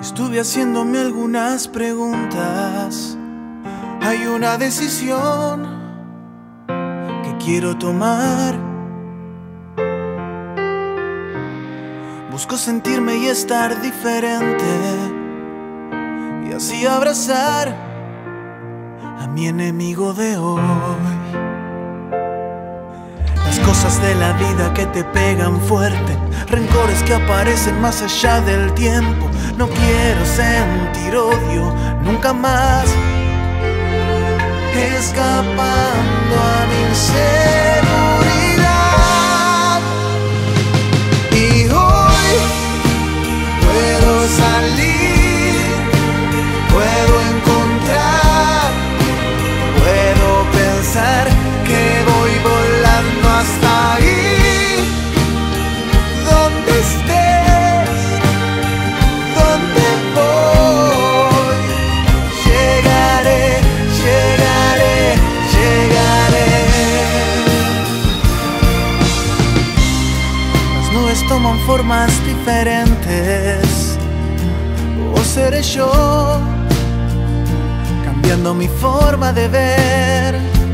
Estuve haciéndome algunas preguntas. Hay una decisión que quiero tomar. Busco sentirme y estar diferente, y así abrazar a mi enemigo de hoy. Las cosas de la vida que te pegan fuerte, rencores que aparecen más allá del tiempo. No quiero sentir odio nunca más, escapando a mi inseguridad. Y hoy puedo salir, puedo encontrar, puedo pensar que voy volando hasta ahí. Donde estés, donde voy, llegaré, llegaré, llegaré. Las nubes toman formas diferentes, o seré yo cambiando mi forma de ver.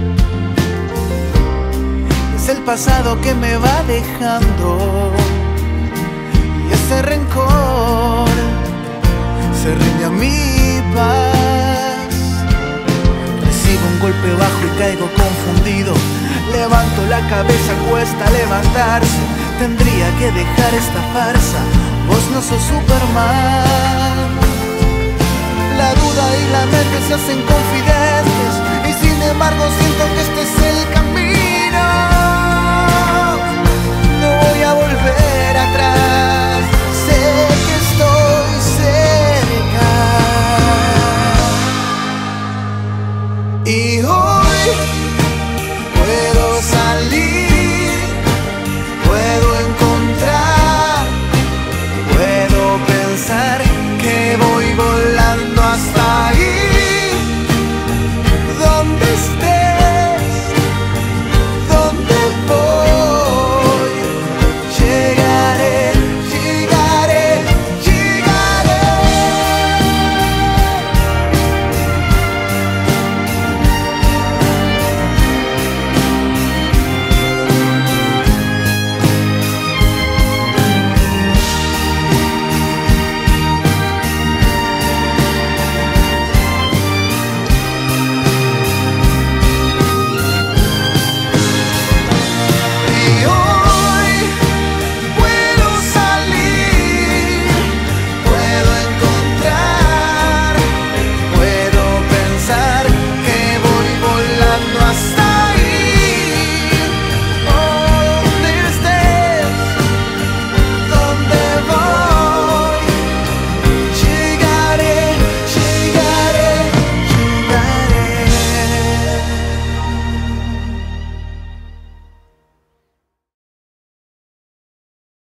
Es el pasado que me va dejando, y ese rencor se rinde a mi paz. Recibo un golpe bajo y caigo confundido. Levanto la cabeza, cuesta levantarse. Tendría que dejar esta farsa, vos no sos Superman. La duda y la mente se hacen confidentes, y sin embargo siento que este es el camino. No voy a volver atrás, sé